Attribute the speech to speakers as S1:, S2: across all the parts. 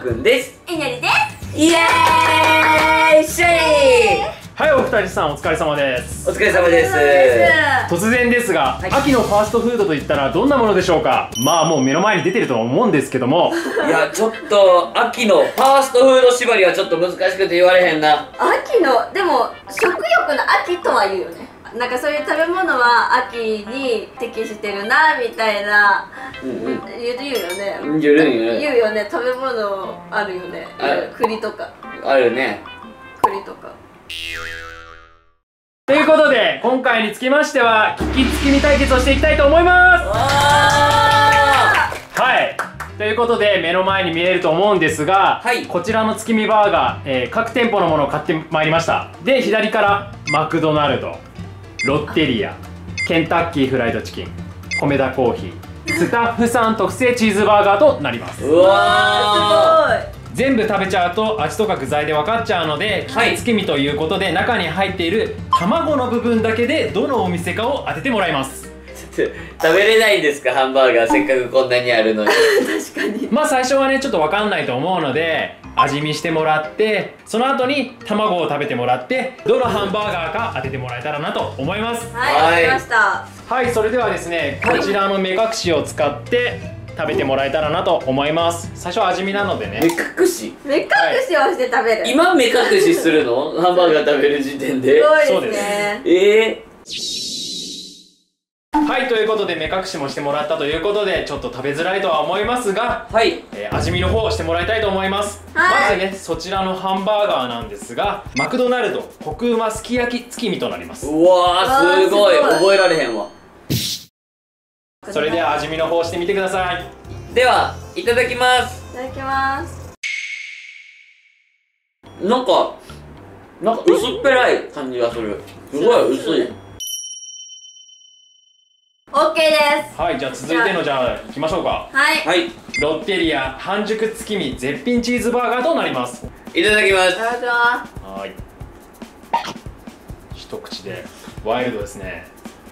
S1: くんです。
S2: えにゃりです。
S1: イエーイシェイ。
S3: はい、お二人さんお疲れ様です。
S1: お疲れ様です。
S3: 突然ですが、はい、秋のファーストフードといったらどんなものでしょうか。まあもう目の前に出てるとは思うんですけども
S1: いや、ちょっと秋のファーストフード縛りはちょっと難しくて言われへんな。
S2: 秋の、でも食欲の秋とは言うよね。なんかそういう食べ物は秋に適してるなみたいな、言うよね。言うよね。食べ物あるよね。栗とか
S1: あるね。
S2: 栗とか。
S3: ということで今回につきましては利きつきみ対決をしていきたいと思います。はい、ということで目の前に見えると思うんですが、はい、こちらの月見バーガー、各店舗のものを買ってまいりました。で、左からマクドナルド、ロッテリア、ケンタッキーフライドチキン、コメダコーヒー、スタッフさん特製チーズバーガーとなります。
S1: うわー、すごい。
S3: 全部食べちゃうと味とか具材で分かっちゃうので、利きつき身ということで中に入っている卵の部分だけでどのお店かを当ててもらいます。
S1: 食べれないんですか、ハンバーガーせっかくこんなにあるのに
S2: 確かに。
S3: まあ最初はねちょっと分かんないと思うので味見してもらって、その後に卵を食べてもらってどのハンバーガーか当ててもらえたらなと思います。
S2: はい、わかりました。
S3: はい、それではですね、こちらの目隠しを使って食べてもらえたらなと思います。最初は味見なのでね。
S1: 目隠し
S2: をして食べる。
S1: 今目隠しするのハンバーガー食べる時点で。
S2: すごいですね。
S3: はい、ということで目隠しもしてもらったということでちょっと食べづらいとは思いますが、はい、味見の方をしてもらいたいと思います。まずね、そちらのハンバーガーなんですが、マクドナルドコクうますき焼き月見となります。
S1: うわー、すごい。覚えられへんわ。
S3: それでは味見の方してみてください。
S1: では、いただきます。
S2: いただきます。
S1: なんか薄っぺらい感じがする。すごい薄い。
S2: OK です。
S3: はい、じゃあ続いてのじゃあいきましょうか。
S2: はい。
S3: ロッテリア半熟月見絶品チーズバーガーとなります。
S1: いただきます。
S2: いただきます。
S3: はい。一口でワイルドですね。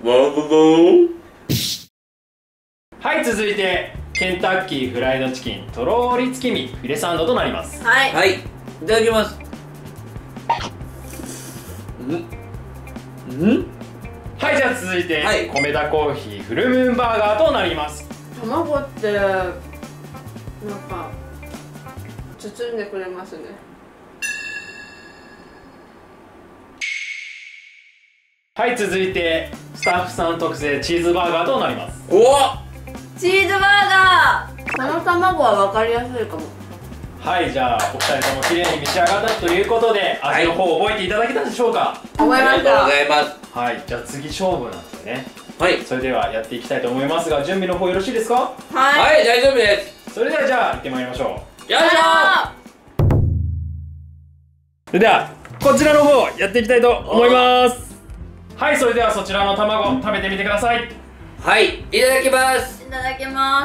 S3: はい、続いてケンタッキーフライドチキンとろーり月見フィレサンドとなります。
S1: はい、いただきます。
S3: はい、じゃあ続いて、コメダコーヒーフルムーンバーガーとなります。
S2: 卵ってなんか包んでくれますね。
S3: はい、続いてスタッフさん特製チーズバーガーとなります。
S1: おっ、
S2: チーズバーガー。この卵は分かりやすいかも。
S3: はい、じゃあお二人とも綺麗に召し上がったということで味の方覚えていただけたでしょうか。
S2: 覚えました。
S1: ありがとうございます。
S3: はい、じゃあ次勝負なんですね。
S1: はい、そ
S3: れではやっていきたいと思いますが、準備の方よろしいですか。
S1: はい、大丈夫です。
S3: それではじゃあ行ってまいりましょう。
S1: よいしょー。
S3: それではこちらの方やっていきたいと思います。はい、それではそちらの卵食べてみてください。
S1: はい、いただきます。
S2: いただきます。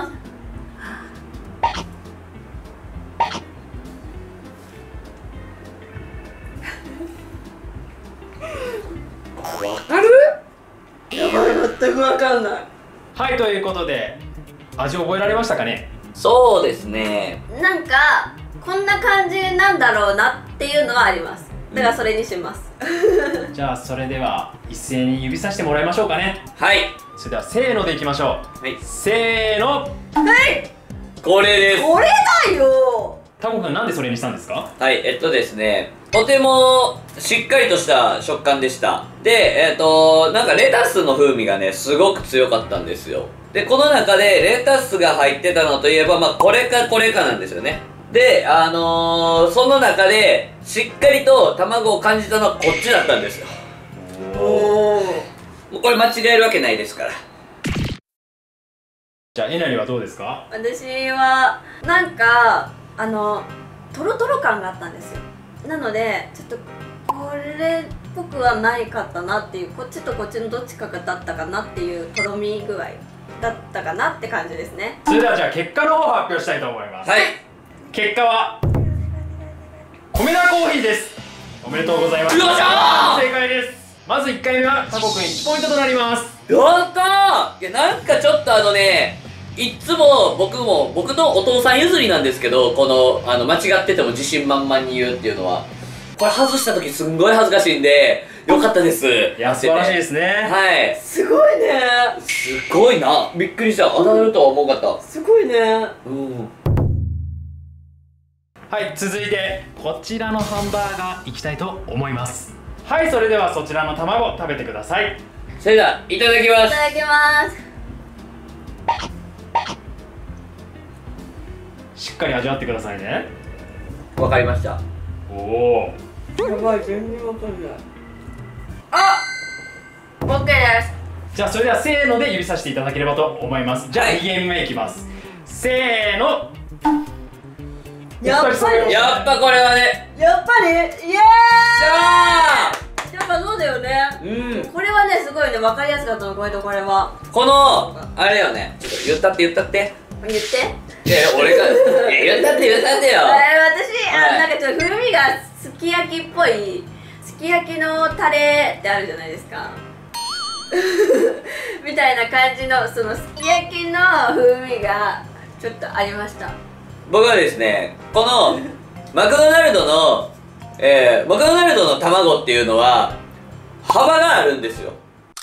S1: わかる？
S2: いや、全くわかんない。
S3: はい、ということで味覚えられましたかね。
S1: そうですね、
S2: なんかこんな感じなんだろうなっていうのはあります。だからそれにします。
S3: じゃあそれでは一斉に指さしてもらいましょうかね。
S1: はい、
S3: それではせーのでいきましょう。はい、せーの。
S2: はい、
S1: これです。
S2: これだよ。
S3: タコくんなんでそれにしたんですか。
S1: はい、ですね、とてもしっかりとした食感でした。で、なんかレタスの風味がね、すごく強かったんですよ。で、この中でレタスが入ってたのといえば、まあ、これかこれかなんですよね。で、その中で、しっかりと卵を感じたのはこっちだったんですよ。もうこれ間違えるわけないですから。
S3: じゃあ、えなりはどうですか。
S2: 私は、なんか、トロトロ感があったんですよ。なので、ちょっと、これっぽくはないかったなっていう、こっちとこっちのどっちかがだったかなっていうとろみ具合だったかなって感じですね。
S3: それではじゃあ結果の方発表したいと思います。
S1: はい、
S3: 結果はコメダコーヒーです。おめでとうございます。
S1: よっしゃー、
S3: 正解です。まず1回目はタコくん1ポイントとなります。
S1: やったー。いや、なんかちょっといっつも僕のお父さん譲りなんですけど、この間違ってても自信満々に言うっていうのは、これ外した時すんごい恥ずかしいんで、よかったです。
S3: いや、素晴らしいですね。
S1: はい。
S2: すごいね。
S1: すごいな。びっくりした。当たるとは思わなかった。
S2: すごいね。
S1: うん。
S3: はい、続いてこちらのハンバーガーいきたいと思います。はい、それではそちらの卵食べてください。
S1: それではいただきます。
S2: いただきます。
S3: しっかり味わってくださいね。
S1: わかりました。
S3: おお。
S2: やばい、全然わかんない。あ、OK です。
S3: じゃあそれではせーので指さしていただければと思います。じゃあ2ゲーム目いきます。せーの。
S2: やっぱ
S1: これはね。
S2: やっぱりイエーイ。
S1: しゃ
S2: やっぱそうだよね。
S1: ー。うん。
S2: これはね、すごいね、わかりやすかったの、これとこれは。
S1: このあれよね。ちょっと言ったって。
S2: 言って。
S1: いや俺が言ったってよ。
S2: 私、なんかちょっと風味がすき焼きっぽい、すき焼きのタレってあるじゃないですかみたいな感じの、そのすき焼きの風味がちょっとありました。
S1: 僕はですね、このマクドナルドの卵っていうのは幅があるんですよ。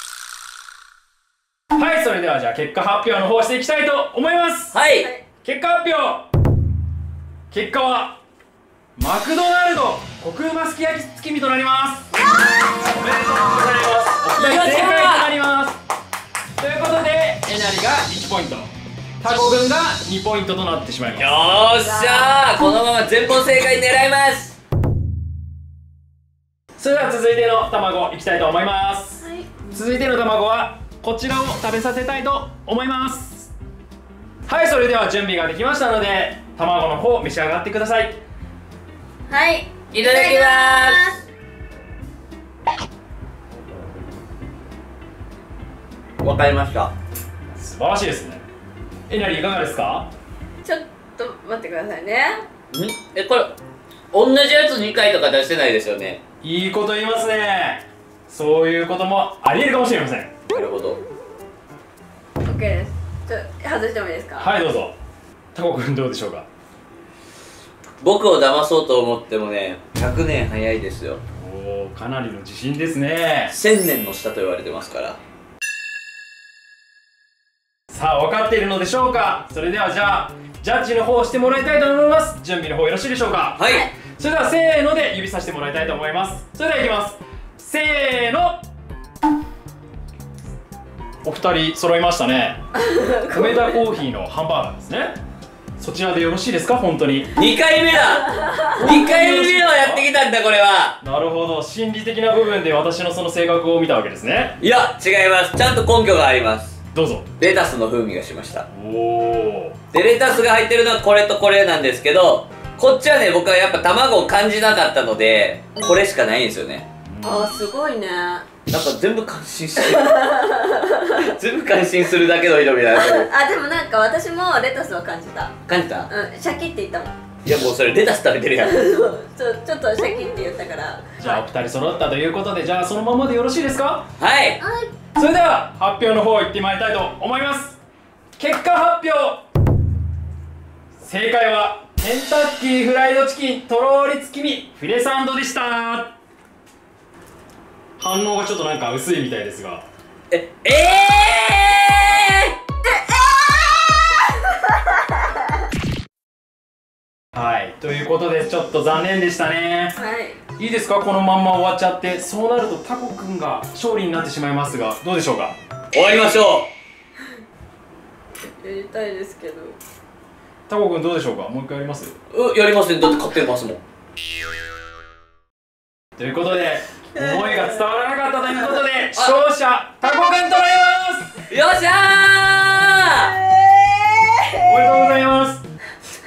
S3: はい、それではじゃあ結果発表の方していきたいと思います。
S1: はい、
S3: 結果発表。結果はマクドナルドコクうますき焼き月見となります。おめでとうございます。お二人正解となります。ということでえなりが1ポイント、タコ軍が2ポイントとなってしまいます。
S1: よーっしゃー、このまま全問正解狙います。
S3: それでは続いての卵いきたいと思います、
S2: はい、
S3: 続いての卵はこちらを食べさせたいと思います。はい、それでは準備ができましたので卵の方召し上がってください。
S2: はい、
S1: いただきます。わかりました。
S3: 素晴らしいですね。えなりいかがですか？
S2: ちょっと待ってくださいね。
S1: これ同じやつ2回とか出してないですよね。
S3: いいこと言いますね。そういうこともありえるかもしれません。
S1: なるほど。
S2: OK です。ちょっと外してもいいですか？
S3: はい、どうぞ。タコくんどうでしょうか？
S1: 僕を騙そうと思ってもね、100年早いですよ。
S3: おお、かなりの自信ですね。
S1: 1000年の下と言われてますから。
S3: さあ、分かっているのでしょうか？それではじゃあジャッジの方をしてもらいたいと思います。準備の方よろしいでしょうか？
S1: はい。
S3: それではせーので指さしてもらいたいと思います。それではいきます。せーの。お二人揃いましたね。梅田コーヒーのハンバーガーですね。そちらでよろしいですか？本当に
S1: 2回目だ2回目をやってきたんだこれは。
S3: なるほど、心理的な部分で私のその性格を見たわけですね。
S1: いや違います。ちゃんと根拠があります。
S3: どうぞ。
S1: レタスの風味がしました。
S3: おお。
S1: でレタスが入ってるのはこれとこれなんですけど、こっちはね僕はやっぱ卵を感じなかったのでこれしかないんですよね。
S2: あー、すごいね。
S1: なんか全部感心してる全部感心するだけの色味だな。
S2: あ、でもなんか私もレタスは感じた。
S1: 感じた？
S2: うん、シャキって言ったもん。
S1: いやもうそれレタス食べてるやん
S2: ちょっとシャキって言ったから。
S3: じゃあお二人揃ったということで、じゃあそのままでよろしいですか？
S1: はい。
S2: はい。
S3: それでは発表の方行ってまいりたいと思います。結果発表。正解はケンタッキーフライドチキンとろーり月見フィレサンドでした。反応がちょっとなんか薄いみたいですが。はい、ということでちょっと残念でしたね。
S2: はい。
S3: いいですか、このまんま終わっちゃって。そうなるとタコくんが勝利になってしまいますが、どうでしょうか？
S1: 終わりましょ
S2: やりたいですけど。
S3: タコくんどうでしょうか？もう一回やります？
S1: やりません。だって勝ってますもん。
S3: ということで思いが伝わらなかったということで勝者タコくんとなります。
S1: よっしゃ
S3: おめでとうございます。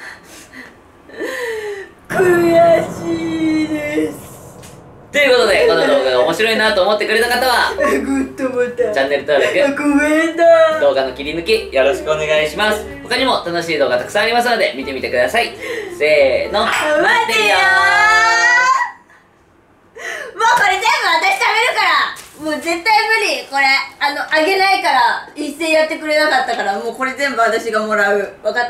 S2: 悔しいです。
S1: ということでこの動画が面白いなと思ってくれた方は
S2: グッドボタン、
S1: チャンネル登録、
S2: コメント、
S1: 動画の切り抜きよろしくお願いします。他にも楽しい動画たくさんありますので見てみてください。せーの、待ってるよー。もうこれ全部私食べるから。
S2: もう絶対無理これ。あげないから一斉やってくれなかったから、もうこれ全部私がもらう。わかった？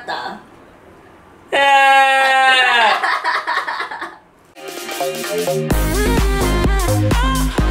S1: ー